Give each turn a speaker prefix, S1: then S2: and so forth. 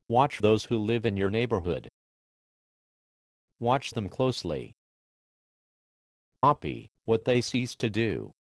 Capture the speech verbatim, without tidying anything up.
S1: Watch those who live in your neighborhood. Watch them closely. Copy what they cease to do.